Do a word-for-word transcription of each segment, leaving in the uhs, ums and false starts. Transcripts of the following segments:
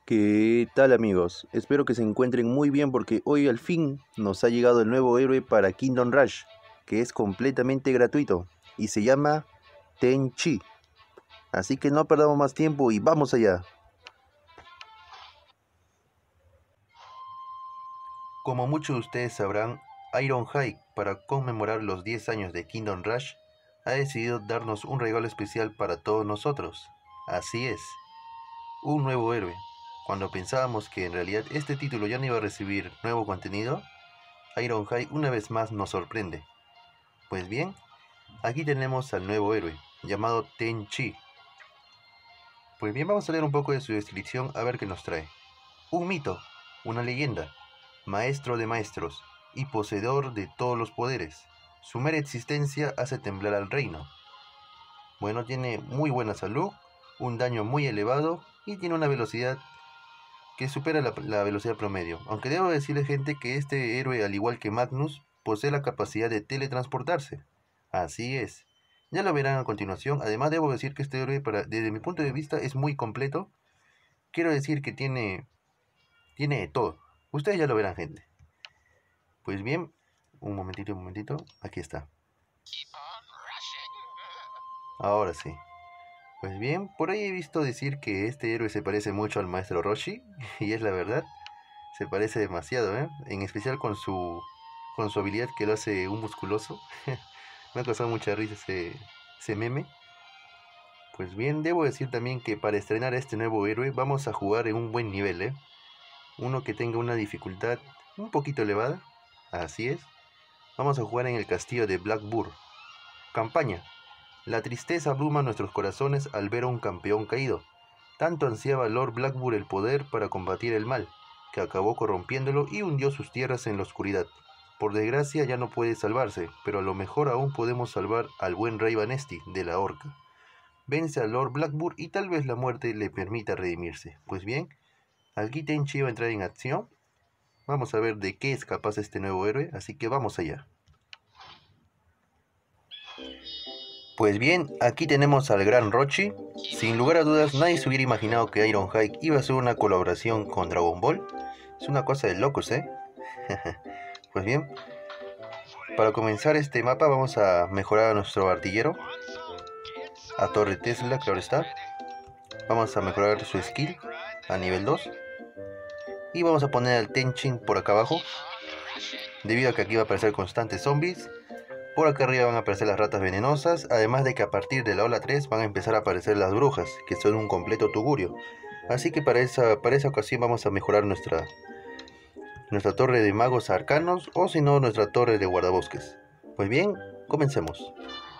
¿Qué tal amigos? Espero que se encuentren muy bien porque hoy al fin nos ha llegado el nuevo héroe para Kingdom Rush, que es completamente gratuito y se llama Tenchi. Así que no perdamos más tiempo y vamos allá. Como muchos de ustedes sabrán, Ironhide, para conmemorar los diez años de Kingdom Rush, ha decidido darnos un regalo especial para todos nosotros. Así es, un nuevo héroe. Cuando pensábamos que en realidad este título ya no iba a recibir nuevo contenido, Ironhide una vez más nos sorprende. Pues bien, aquí tenemos al nuevo héroe, llamado Tenchi. Pues bien, vamos a leer un poco de su descripción a ver qué nos trae. Un mito, una leyenda, maestro de maestros y poseedor de todos los poderes. Su mera existencia hace temblar al reino. Bueno, tiene muy buena salud, un daño muy elevado y tiene una velocidad que supera la, la velocidad promedio. Aunque debo decirle, gente, que este héroe, al igual que Magnus, posee la capacidad de teletransportarse. Así es. Ya lo verán a continuación. Además, debo decir que este héroe, para, desde mi punto de vista, es muy completo. Quiero decir que tiene, tiene de todo. Ustedes ya lo verán, gente. Pues bien, un momentito, un momentito. Aquí está. Ahora sí. Pues bien, por ahí he visto decir que este héroe se parece mucho al maestro Roshi, y es la verdad. Se parece demasiado, ¿eh? En especial con su, con su habilidad que lo hace un musculoso. Me ha causado mucha risa ese, ese meme. Pues bien, debo decir también que para estrenar a este nuevo héroe vamos a jugar en un buen nivel, ¿eh? Uno que tenga una dificultad un poquito elevada. Así es. Vamos a jugar en el castillo de Blackburn. Campaña. La tristeza abruma nuestros corazones al ver a un campeón caído. Tanto ansiaba Lord Blackburn el poder para combatir el mal, que acabó corrompiéndolo y hundió sus tierras en la oscuridad. Por desgracia ya no puede salvarse, pero a lo mejor aún podemos salvar al buen rey Vanesti de la horca. Vence a Lord Blackburn y tal vez la muerte le permita redimirse. Pues bien, aquí Tenchi va a entrar en acción. Vamos a ver de qué es capaz este nuevo héroe, así que vamos allá. Pues bien, aquí tenemos al gran Rochi. Sin lugar a dudas, nadie se hubiera imaginado que Ironhide iba a hacer una colaboración con Dragon Ball. Es una cosa de locos, ¿eh? Pues bien, para comenzar este mapa vamos a mejorar a nuestro artillero, a Torre Tesla, claro está. Vamos a mejorar su skill a nivel dos. Y vamos a poner al Tenchin por acá abajo, debido a que aquí va a aparecer constantes zombies. Por acá arriba van a aparecer las ratas venenosas, además de que a partir de la ola tres van a empezar a aparecer las brujas, que son un completo tugurio. Así que para esa, para esa ocasión vamos a mejorar nuestra, nuestra torre de magos arcanos, o si no, nuestra torre de guardabosques. Pues bien, comencemos.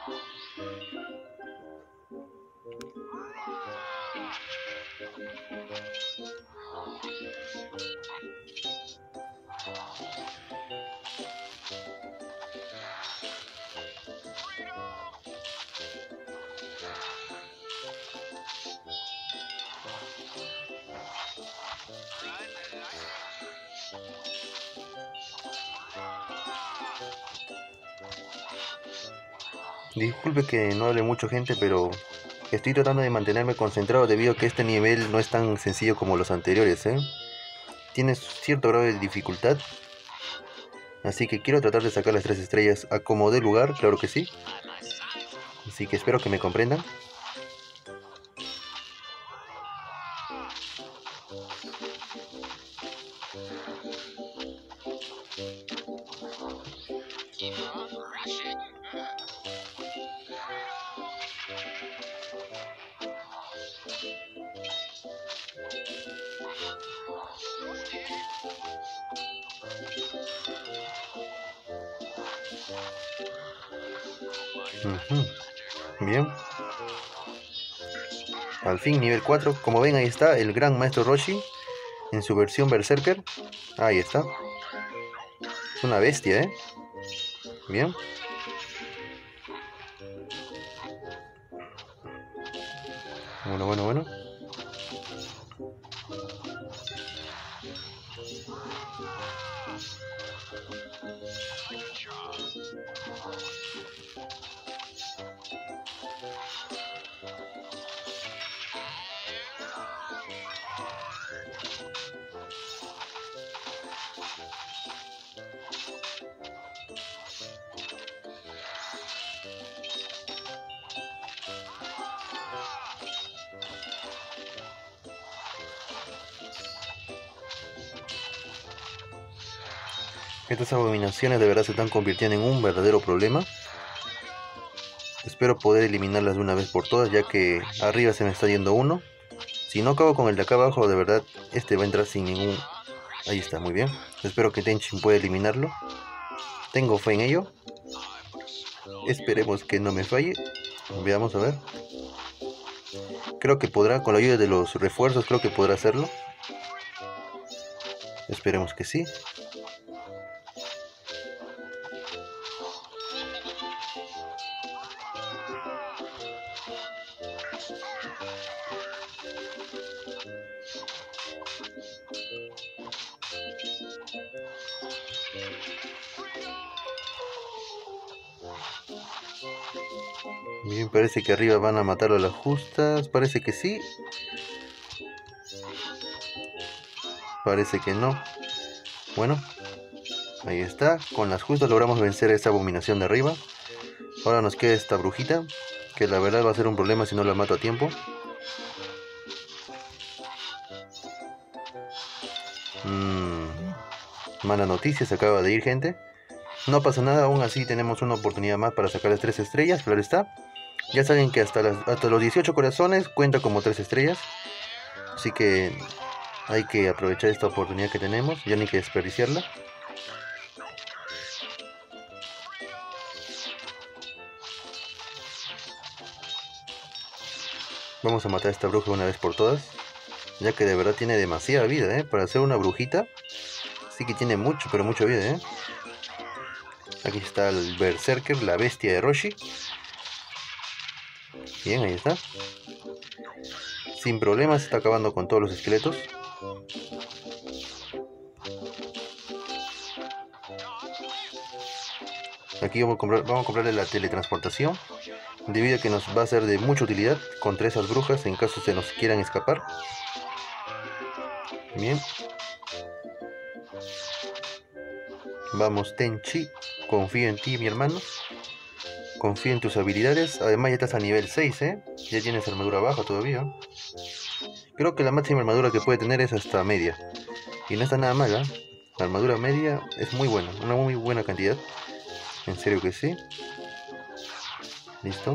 Disculpe que no hable mucho, gente, pero estoy tratando de mantenerme concentrado debido a que este nivel no es tan sencillo como los anteriores, ¿eh? Tiene cierto grado de dificultad, así que quiero tratar de sacar las tres estrellas a como dé lugar, claro que sí. Así que espero que me comprendan. Ujú. Bien. Al fin nivel cuatro. Como ven, ahí está el gran maestro Roshi en su versión Berserker. Ahí está. Es una bestia, ¿eh? Bien. Bueno, bueno, bueno. Estas abominaciones de verdad se están convirtiendo en un verdadero problema. Espero poder eliminarlas de una vez por todas, ya que arriba se me está yendo uno. Si no acabo con el de acá abajo, de verdad, este va a entrar sin ningún... Ahí está, muy bien. Espero que Tenchin pueda eliminarlo. Tengo fe en ello. Esperemos que no me falle. Veamos a ver. Creo que podrá, con la ayuda de los refuerzos, creo que podrá hacerlo. Esperemos que sí. Bien, parece que arriba van a matarlo a las justas. Parece que sí. Parece que no. Bueno, ahí está. Con las justas logramos vencer a esta abominación de arriba. Ahora nos queda esta brujita, que la verdad va a ser un problema si no la mato a tiempo. Mmm, mala noticia, se acaba de ir, gente. No pasa nada, aún así tenemos una oportunidad más para sacar las tres estrellas, claro está. Ya saben que hasta, las, hasta los dieciocho corazones cuenta como tres estrellas. Así que hay que aprovechar esta oportunidad que tenemos, ya no hay que desperdiciarla. Vamos a matar a esta bruja una vez por todas, ya que de verdad tiene demasiada vida, ¿eh? Para ser una brujita, sí que tiene mucho, pero mucha vida, ¿eh? Aquí está el Berserker, la bestia de Roshi. Bien, ahí está. Sin problemas, está acabando con todos los esqueletos. Aquí vamos a, comprar, vamos a comprarle la teletransportación, debido a que nos va a ser de mucha utilidad contra esas brujas en caso se nos quieran escapar. Bien. Vamos, Tenchi, confío en ti, mi hermano. Confío en tus habilidades. Además ya estás a nivel seis, ¿eh? Ya tienes armadura baja todavía. Creo que la máxima armadura que puede tener es hasta media. Y no está nada mala. La armadura media es muy buena, una muy buena cantidad. En serio que sí. Listo.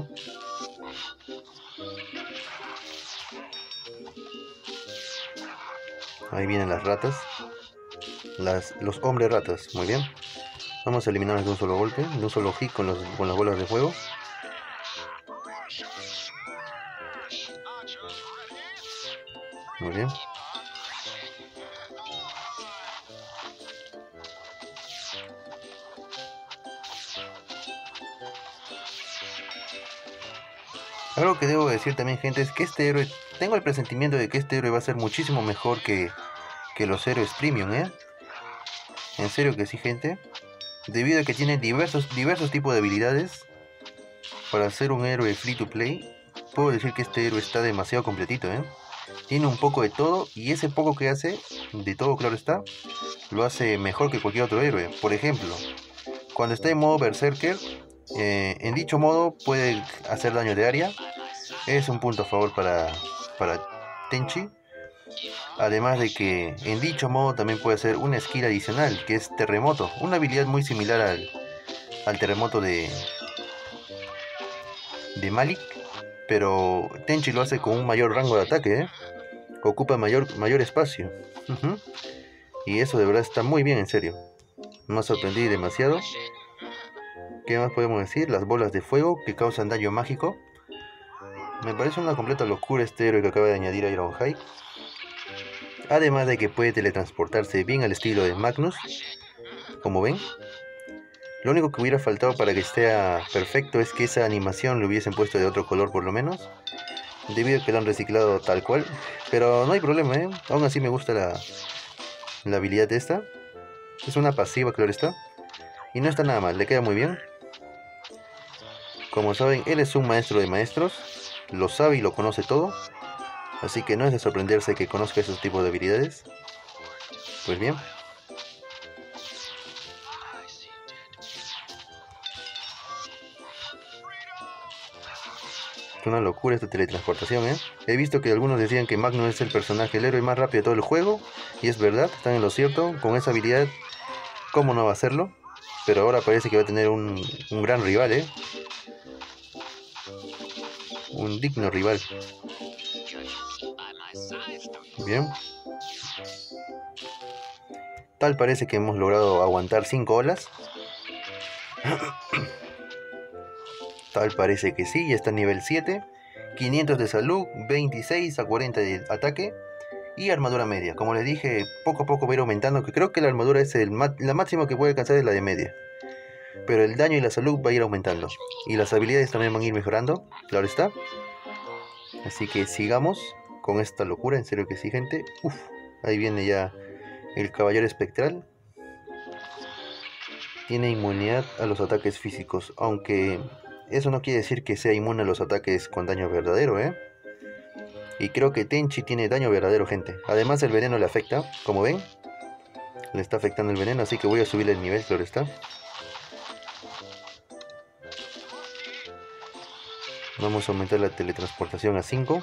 Ahí vienen las ratas. Las, los hombres ratas, muy bien. Vamos a eliminarlos de un solo golpe, de un solo hit con, los, con las bolas de fuego. Muy bien. Algo que debo decir también, gente, es que este héroe, tengo el presentimiento de que este héroe va a ser muchísimo mejor que, que los héroes premium, ¿eh? En serio que sí, gente. Debido a que tiene diversos, diversos tipos de habilidades. Para ser un héroe free to play, puedo decir que este héroe está demasiado completito, ¿eh? Tiene un poco de todo, y ese poco que hace, de todo claro está, lo hace mejor que cualquier otro héroe. Por ejemplo, cuando está en modo Berserker, eh, en dicho modo puede hacer daño de área. Es un punto a favor para, para Tenchi. Además de que en dicho modo también puede hacer una skill adicional, que es terremoto, una habilidad muy similar al, al terremoto de, de Malik, pero Tenchi lo hace con un mayor rango de ataque, ¿eh? Ocupa mayor, mayor espacio. Uh-huh. Y eso de verdad está muy bien, en serio. Me ha sorprendido demasiado. ¿Qué más podemos decir? Las bolas de fuego que causan daño mágico. Me parece una completa locura este héroe que acaba de añadir a Ironhide. Además de que puede teletransportarse bien al estilo de Magnus, como ven. Lo único que hubiera faltado para que esté perfecto es que esa animación lo hubiesen puesto de otro color por lo menos, debido a que lo han reciclado tal cual. Pero no hay problema, ¿eh? Aún así me gusta la, la habilidad de esta. Es una pasiva, claro está. Y no está nada mal, le queda muy bien. Como saben, él es un maestro de maestros. Lo sabe y lo conoce todo. Así que no es de sorprenderse que conozca esos tipos de habilidades. Pues bien. Es una locura esta teletransportación, ¿eh? He visto que algunos decían que Magnus es el personaje, el héroe más rápido de todo el juego. Y es verdad, están en lo cierto. Con esa habilidad ¿Cómo no va a hacerlo? Pero ahora parece que va a tener un, un gran rival, ¿eh? Un digno rival. Bien. Tal parece que hemos logrado aguantar cinco olas. Tal parece que sí, ya está en nivel siete. quinientos de salud, veintiséis a cuarenta de ataque y armadura media. Como les dije, poco a poco va a ir aumentando, que creo que la armadura es el la máxima que puede alcanzar es la de media. Pero el daño y la salud va a ir aumentando. Y las habilidades también van a ir mejorando, claro está. Así que sigamos con esta locura, en serio que sí, gente. Uf, ahí viene ya el caballero espectral. Tiene inmunidad a los ataques físicos, aunque eso no quiere decir que sea inmune a los ataques con daño verdadero, ¿eh? Y creo que Tenchi tiene daño verdadero, gente. Además el veneno le afecta, como ven. Le está afectando el veneno, así que voy a subirle el nivel, claro está. Vamos a aumentar la teletransportación a cinco.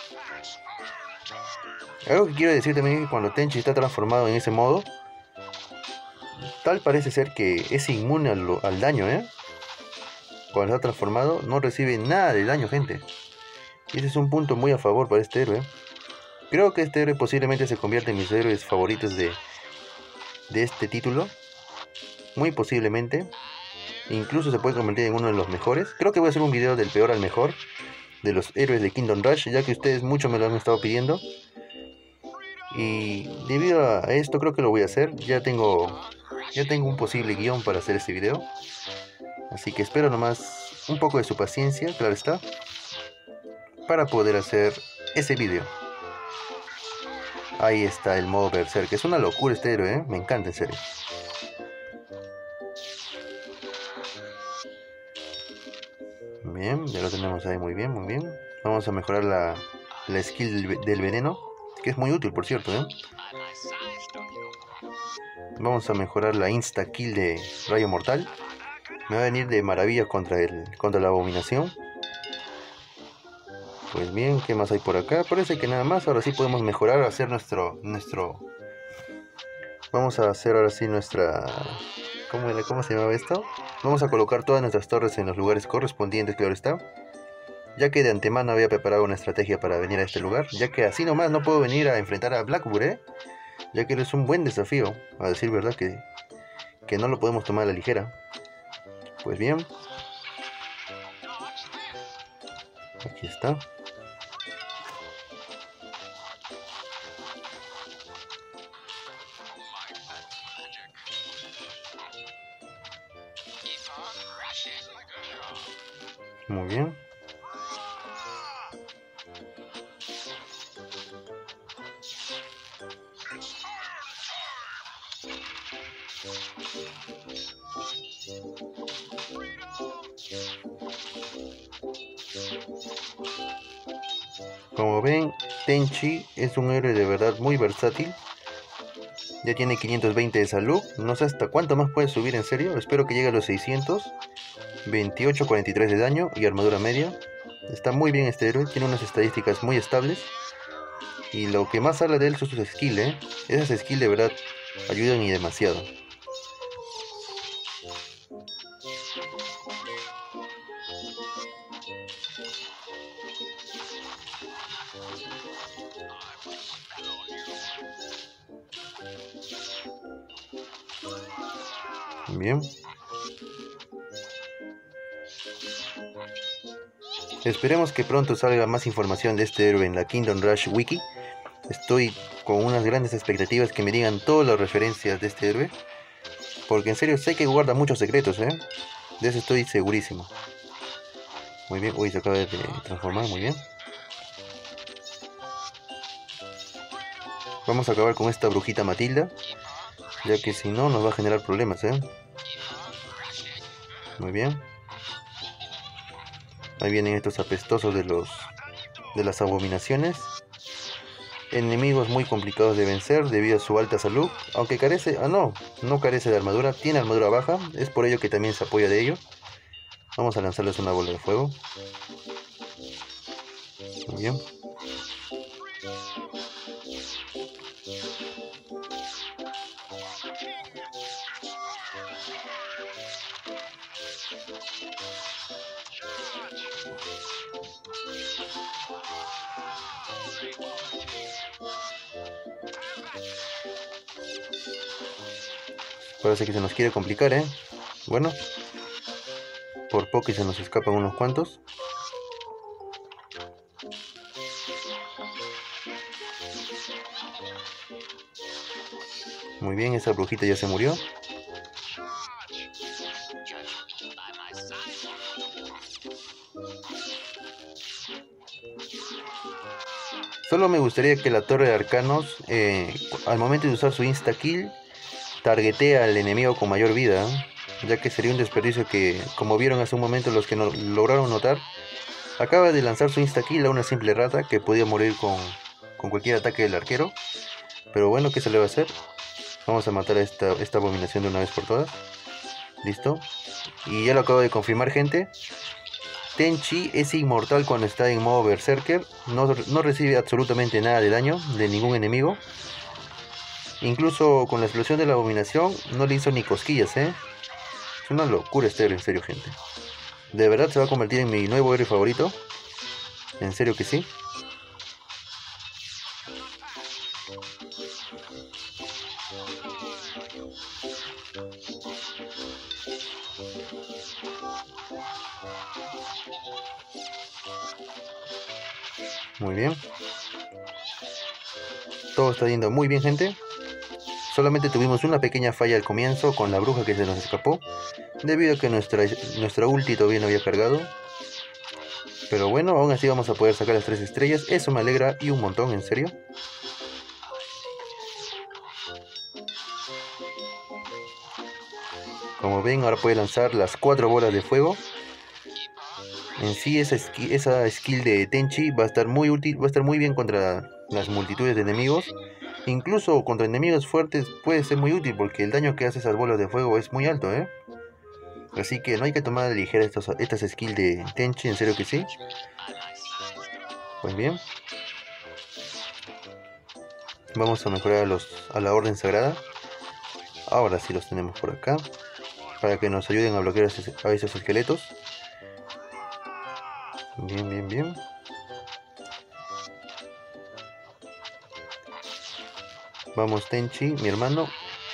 Algo que quiero decir también es que cuando Tenchi está transformado en ese modo, tal parece ser que es inmune al, al daño, ¿eh? Cuando está transformado no recibe nada de daño, gente. Y ese es un punto muy a favor para este héroe. Creo que este héroe posiblemente se convierta en mis héroes favoritos de, de este título. Muy posiblemente. Incluso se puede convertir en uno de los mejores. Creo que voy a hacer un video del peor al mejor de los héroes de Kingdom Rush, ya que ustedes mucho me lo han estado pidiendo. Y debido a esto creo que lo voy a hacer. Ya tengo, ya tengo un posible guión para hacer este video. Así que espero nomás un poco de su paciencia, claro está, para poder hacer ese video. Ahí está el modo Berserk, es una locura este héroe, ¿eh? Me encanta en serio. Bien, ya lo tenemos ahí muy bien, muy bien. Vamos a mejorar la, la skill del, del veneno, que es muy útil por cierto, ¿eh? Vamos a mejorar la insta kill de rayo mortal. Me va a venir de maravilla contra, el, contra la abominación. Pues bien, ¿qué más hay por acá? Parece que nada más. Ahora sí podemos mejorar, hacer nuestro... nuestro Vamos a hacer ahora sí nuestra... ¿Cómo, ¿Cómo se llamaba esto? Vamos a colocar todas nuestras torres en los lugares correspondientes, claro está. Ya que de antemano había preparado una estrategia para venir a este lugar. Ya que así nomás no puedo venir a enfrentar a Blackbird, ¿eh? Ya que es un buen desafío. A decir verdad que, que no lo podemos tomar a la ligera. Pues bien. Aquí está. Muy bien. Como ven, Tenchi es un héroe de verdad muy versátil. Ya tiene quinientos veinte de salud. No sé hasta cuánto más puede subir, en serio. Espero que llegue a los seiscientos. veintiocho, cuarenta y tres de daño y armadura media. Está muy bien este héroe. Tiene unas estadísticas muy estables. Y lo que más habla de él son sus skills, ¿eh? Esas skills de verdad ayudan y demasiado. Bien. Esperemos que pronto salga más información de este héroe en la Kingdom Rush Wiki. Estoy con unas grandes expectativas que me digan todas las referencias de este héroe. Porque en serio sé que guarda muchos secretos, ¿eh? De eso estoy segurísimo. Muy bien. Uy, se acaba de transformar, muy bien. Vamos a acabar con esta brujita Matilda, ya que si no nos va a generar problemas, ¿eh? Muy bien. Ahí vienen estos apestosos de los de las abominaciones. Enemigos muy complicados de vencer debido a su alta salud. Aunque carece... Ah, no. No carece de armadura. Tiene armadura baja. Es por ello que también se apoya de ello. Vamos a lanzarles una bola de fuego. Muy bien. Parece que se nos quiere complicar, ¿eh? Bueno, por poco y se nos escapan unos cuantos. Muy bien, esa brujita ya se murió. Solo me gustaría que la torre de arcanos, eh, al momento de usar su insta-kill, targetee al enemigo con mayor vida, ya que sería un desperdicio que, como vieron hace un momento los que no lograron notar, acaba de lanzar su insta-kill a una simple rata que podía morir con, con cualquier ataque del arquero. Pero bueno, ¿qué se le va a hacer? Vamos a matar a esta, esta abominación de una vez por todas. Listo. Y ya lo acabo de confirmar, gente. Tenchi es inmortal cuando está en modo berserker. No, no recibe absolutamente nada de daño de ningún enemigo. Incluso con la explosión de la abominación no le hizo ni cosquillas, ¿eh? Es una locura este héroe, en serio, gente. De verdad se va a convertir en mi nuevo héroe favorito. En serio que sí. Muy bien. Todo está yendo muy bien, gente. Solamente tuvimos una pequeña falla al comienzo con la bruja que se nos escapó, debido a que nuestra, nuestra ulti todavía no había cargado. Pero bueno, aún así vamos a poder sacar las tres estrellas. Eso me alegra y un montón, en serio. Como ven, ahora puede lanzar las cuatro bolas de fuego. En sí, esa skill, esa skill de Tenchi va a estar muy útil, va a estar muy bien contra las multitudes de enemigos. Incluso contra enemigos fuertes puede ser muy útil porque el daño que hace esas bolas de fuego es muy alto, ¿eh? Así que no hay que tomar de ligera estas, estas skills de Tenchi, en serio que sí. Pues bien. Vamos a mejorar a, los, a la Orden Sagrada. Ahora sí los tenemos por acá. Para que nos ayuden a bloquear a esos, a esos esqueletos. Bien, bien, bien. Vamos, Tenchi, mi hermano.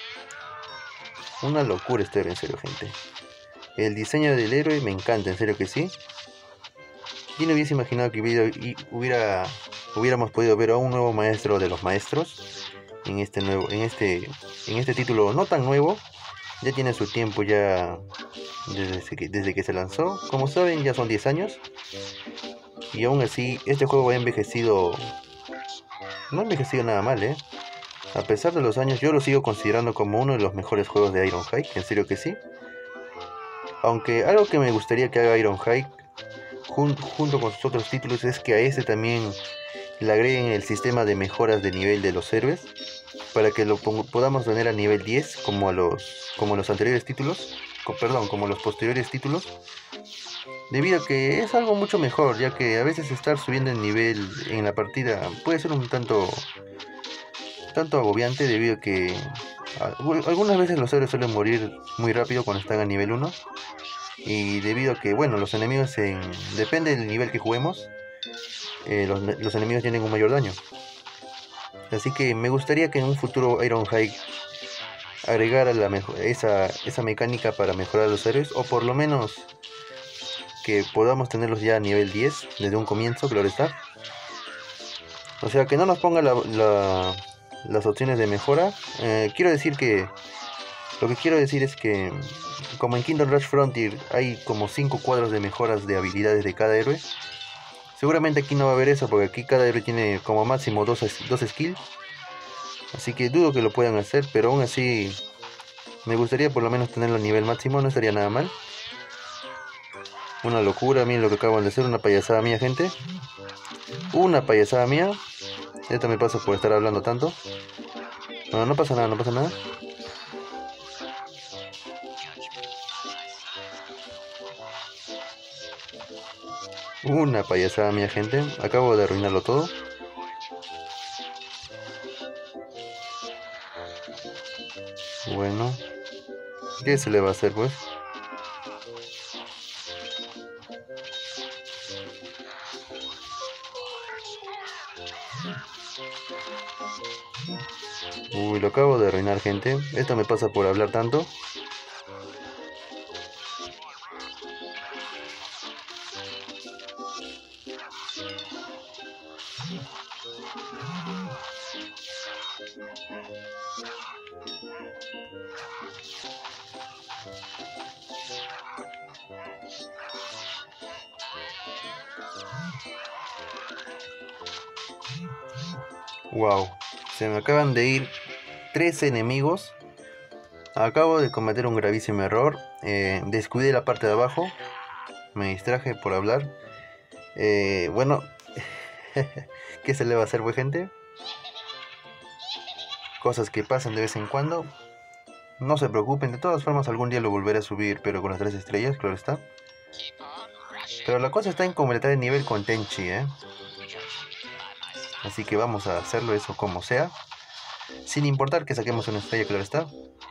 Una locura este héroe, en serio, gente. El diseño del héroe me encanta, en serio que sí. ¿Quién hubiese imaginado que hubiera, hubiera, hubiéramos podido ver a un nuevo maestro de los maestros en este nuevo, en este, en este título no tan nuevo? Ya tiene su tiempo ya desde que, desde que se lanzó. Como saben, ya son diez años. Y aún así, este juego ha envejecido. No ha envejecido nada mal, ¿eh? A pesar de los años, yo lo sigo considerando como uno de los mejores juegos de Ironhide, en serio que sí. Aunque algo que me gustaría que haga Ironhide jun junto con sus otros títulos es que a este también le agreguen el sistema de mejoras de nivel de los héroes, para que lo podamos tener a nivel diez como a los, como a los anteriores títulos, co perdón, como a los posteriores títulos. Debido a que es algo mucho mejor, ya que a veces estar subiendo el nivel en la partida puede ser un tanto tanto agobiante, debido a que algunas veces los héroes suelen morir muy rápido cuando están a nivel uno. Y debido a que, bueno, los enemigos, en, depende del nivel que juguemos, eh, los, los enemigos tienen un mayor daño. Así que me gustaría que en un futuro Ironhide agregara la esa, esa mecánica para mejorar a los héroes, o por lo menos que podamos tenerlos ya a nivel diez desde un comienzo, claro está. O sea, que no nos ponga la, la, las opciones de mejora. Eh, quiero decir que... Lo que quiero decir es que, como en Kingdom Rush Frontier hay como cinco cuadros de mejoras de habilidades de cada héroe, seguramente aquí no va a haber eso, porque aquí cada héroe tiene como máximo dos, dos skills. Así que dudo que lo puedan hacer, pero aún así me gustaría por lo menos tenerlo a nivel máximo, no estaría nada mal. Una locura, miren lo que acaban de hacer, una payasada mía, gente. Una payasada mía. Esto me pasa por estar hablando tanto. No, no pasa nada, no pasa nada. Una payasada mía, gente. Acabo de arruinarlo todo. Bueno, ¿qué se le va a hacer, pues? Uy, lo acabo de arruinar, gente. Esto me pasa por hablar tanto. Wow, se me acaban de ir tres enemigos. Acabo de cometer un gravísimo error. Eh, descuidé la parte de abajo. Me distraje por hablar. Eh, bueno, ¿qué se le va a hacer, pues, gente? Cosas que pasan de vez en cuando. No se preocupen, de todas formas algún día lo volveré a subir, pero con las tres estrellas, claro está. Pero la cosa está en completar el nivel con Tenchi, ¿eh? Así que vamos a hacerlo eso como sea. Sin importar que saquemos una estrella, claro está.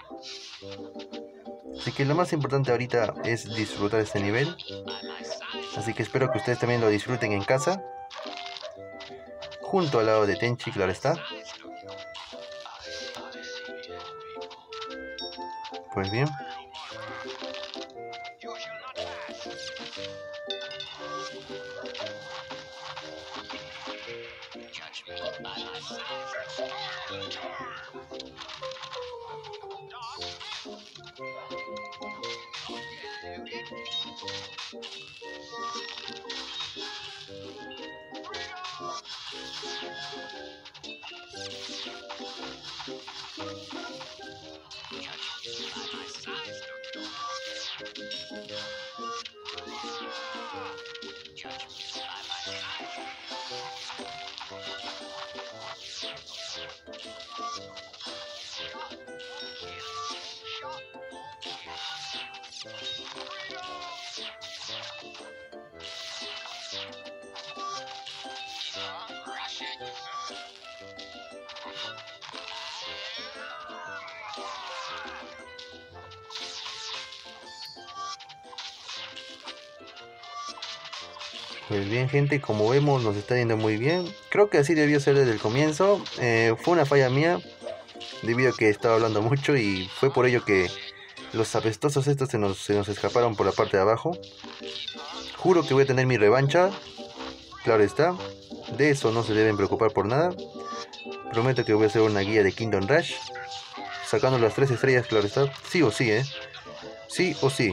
Así que lo más importante ahorita es disfrutar este nivel. Así que espero que ustedes también lo disfruten en casa. Junto al lado de Tenchi, claro está. Pues bien. Pues bien, gente, como vemos nos está yendo muy bien. Creo que así debió ser desde el comienzo. Eh, fue una falla mía, debido a que estaba hablando mucho y fue por ello que los apestosos estos se nos, se nos escaparon por la parte de abajo. Juro que voy a tener mi revancha, claro está. De eso no se deben preocupar por nada. Prometo que voy a hacer una guía de Kingdom Rush, sacando las tres estrellas, claro está. Sí o sí, eh. Sí o sí.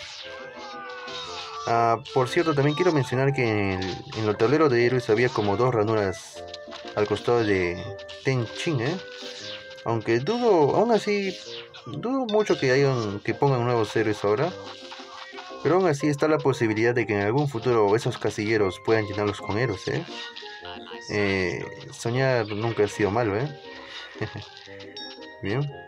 Ah, por cierto, también quiero mencionar que en el, en el tablero de héroes había como dos ranuras al costado de Tenchin, ¿eh? Aunque dudo, aún así, dudo mucho que hayan, que pongan nuevos héroes ahora. Pero aún así está la posibilidad de que en algún futuro esos casilleros puedan llenarlos con héroes, ¿eh? Eh, soñar nunca ha sido malo, ¿eh? Bien.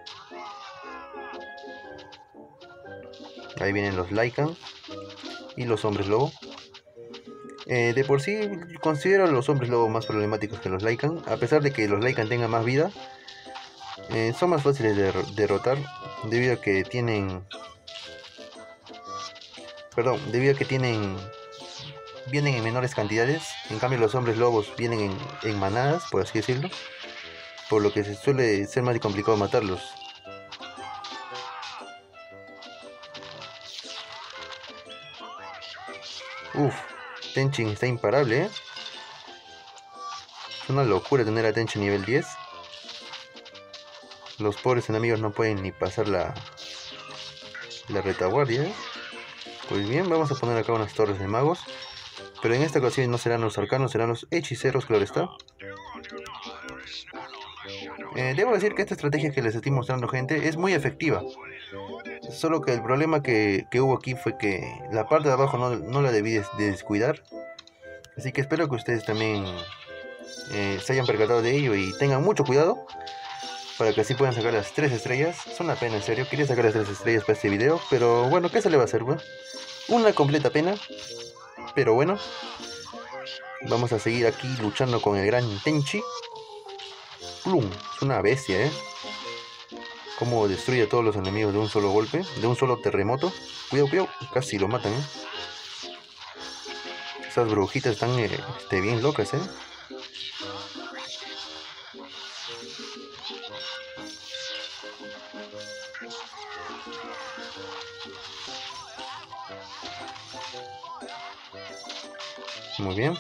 Ahí vienen los Lycan y los hombres lobo. Eh, de por sí considero a los hombres lobo más problemáticos que los Lycan. A pesar de que los Lycan tengan más vida, eh, son más fáciles de derrotar debido a que tienen... Perdón, debido a que tienen... Vienen en menores cantidades. En cambio los hombres lobos vienen en, en manadas, por así decirlo. Por lo que se suele ser más complicado matarlos. Uf, Tenchin está imparable, ¿eh? Es una locura tener a Tenchin nivel diez. Los pobres enemigos no pueden ni pasar la, la retaguardia, ¿eh? Pues bien, vamos a poner acá unas torres de magos. Pero en esta ocasión no serán los arcanos, serán los hechiceros, claro está. Eh, debo decir que esta estrategia que les estoy mostrando, gente, es muy efectiva. Solo que el problema que, que hubo aquí fue que la parte de abajo no, no la debí de descuidar. Así que espero que ustedes también eh, se hayan percatado de ello y tengan mucho cuidado, para que así puedan sacar las tres estrellas. Es una pena, en serio, quería sacar las tres estrellas para este video, pero bueno, ¿qué se le va a hacer, bueno? Una completa pena, pero bueno. Vamos a seguir aquí luchando con el gran Tenchi. Plum, es una bestia, ¿eh? Cómo destruye a todos los enemigos de un solo golpe, de un solo terremoto. Cuidado, cuidado, casi lo matan, ¿eh? Esas brujitas están eh, este, bien locas, ¿eh? Muy bien.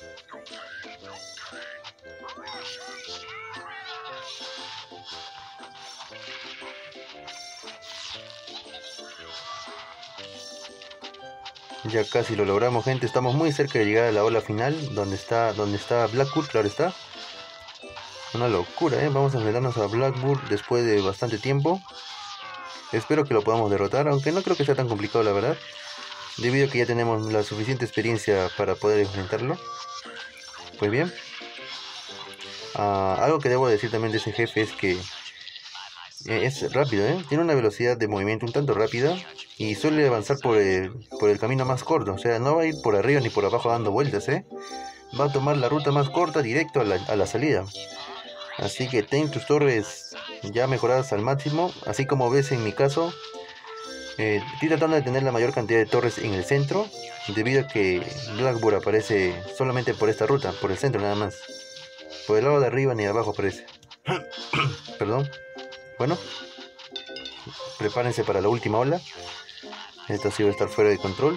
Ya casi lo logramos, gente. Estamos muy cerca de llegar a la ola final, donde está, donde está Blackbird, claro está. Una locura, ¿eh? Vamos a enfrentarnos a Blackbird después de bastante tiempo. Espero que lo podamos derrotar, aunque no creo que sea tan complicado, la verdad, debido a que ya tenemos la suficiente experiencia para poder enfrentarlo. Pues bien, uh, algo que debo decir también de ese jefe es que es rápido, ¿eh? Tiene una velocidad de movimiento un tanto rápida y suele avanzar por el, por el camino más corto. O sea, no va a ir por arriba ni por abajo dando vueltas, ¿eh? Va a tomar la ruta más corta directo a la, a la salida. Así que ten tus torres ya mejoradas al máximo. Así como ves en mi caso, eh, estoy tratando de tener la mayor cantidad de torres en el centro, debido a que Blackbird aparece solamente por esta ruta, por el centro nada más. Por el lado de arriba ni de abajo aparece. Perdón. Bueno, prepárense para la última ola. Esto sí va a estar fuera de control.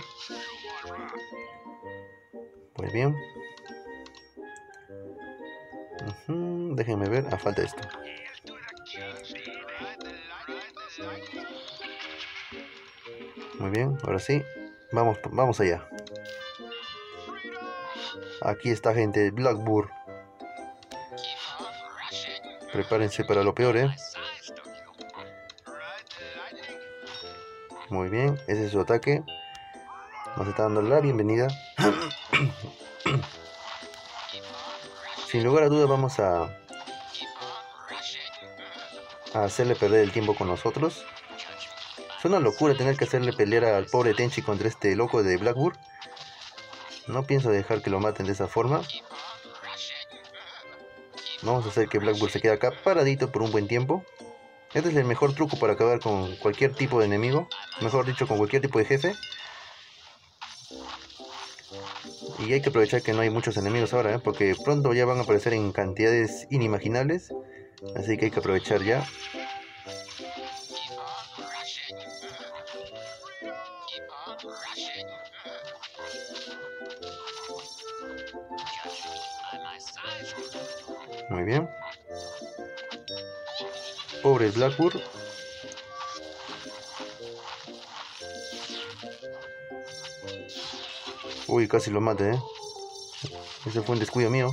Pues bien. Uh-huh. Déjenme ver. Ah, falta esto. Muy bien, ahora sí. Vamos, vamos allá. Aquí está, gente. Blackbird. Prepárense para lo peor, ¿eh? Muy bien, ese es su ataque. Nos está dando la bienvenida. Sin lugar a dudas vamos a, a hacerle perder el tiempo con nosotros. Es una locura tener que hacerle pelear al pobre Tenchi contra este loco de Blackbird. No pienso dejar que lo maten de esa forma. Vamos a hacer que Blackbird se quede acá paradito por un buen tiempo. Este es el mejor truco para acabar con cualquier tipo de enemigo. Mejor dicho, con cualquier tipo de jefe. Y hay que aprovechar que no hay muchos enemigos ahora, ¿eh? Porque pronto ya van a aparecer en cantidades inimaginables. Así que hay que aprovechar ya. Muy bien. Pobre Blackbird. Uy, casi lo mate, ¿eh? Ese fue un descuido mío.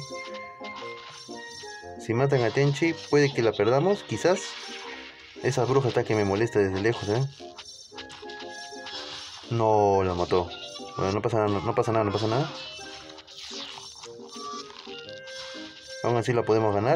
Si matan a Tenchi, puede que la perdamos, quizás. Esa bruja está que me molesta desde lejos, ¿eh? No, la mató. Bueno, no pasa nada, no, no pasa nada, no pasa nada. Aún así la podemos ganar.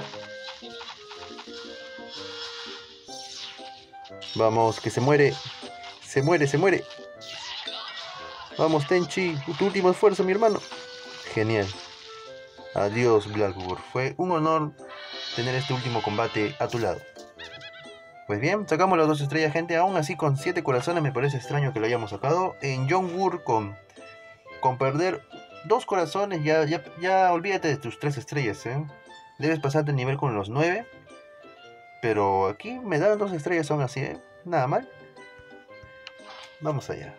Vamos, que se muere. Se muere, se muere. Vamos, Tenchi, tu último esfuerzo, mi hermano. Genial. Adiós, Blackbird. Fue un honor tener este último combate a tu lado. Pues bien, sacamos las dos estrellas, gente. Aún así, con siete corazones me parece extraño que lo hayamos sacado. En John Wood, con, con perder dos corazones, ya, ya, ya olvídate de tus tres estrellas, ¿eh? Debes pasarte el nivel con los nueve. Pero aquí me dan dos estrellas, son así, ¿eh? Nada mal. Vamos allá.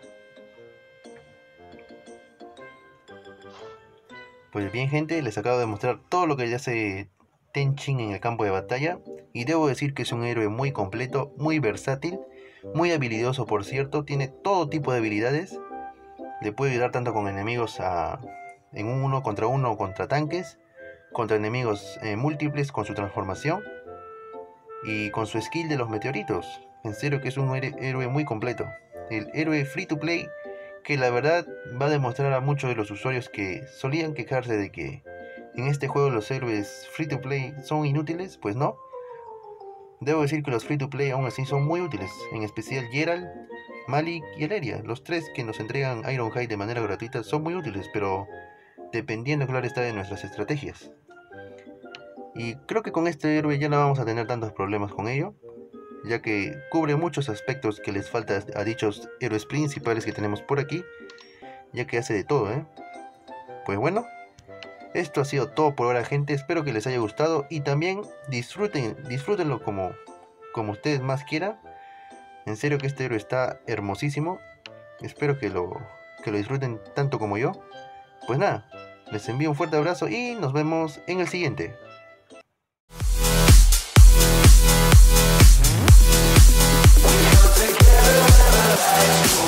Pues bien, gente, les acabo de mostrar todo lo que ya hace Tenchin en el campo de batalla. Y debo decir que es un héroe muy completo, muy versátil, muy habilidoso, por cierto. Tiene todo tipo de habilidades. Le puede ayudar tanto con enemigos a, en un uno contra uno o contra tanques, contra enemigos eh, múltiples con su transformación y con su skill de los meteoritos. En serio que es un héroe muy completo. El héroe free to play que la verdad va a demostrar a muchos de los usuarios que solían quejarse de que en este juego los héroes free to play son inútiles. Pues no. Debo decir que los free to play aún así son muy útiles. En especial Geralt, Malik y Alleria. Los tres que nos entregan Ironhide de manera gratuita son muy útiles, pero dependiendo, claro está, de nuestras estrategias. Y creo que con este héroe ya no vamos a tener tantos problemas con ello, ya que cubre muchos aspectos que les falta a dichos héroes principales que tenemos por aquí, ya que hace de todo, ¿eh? Pues bueno, esto ha sido todo por ahora, gente. Espero que les haya gustado y también disfruten, disfrútenlo como, como ustedes más quieran. En serio que este héroe está hermosísimo. Espero que lo, que lo disfruten tanto como yo. Pues nada, Les envío un fuerte abrazo y nos vemos en el siguiente. Together,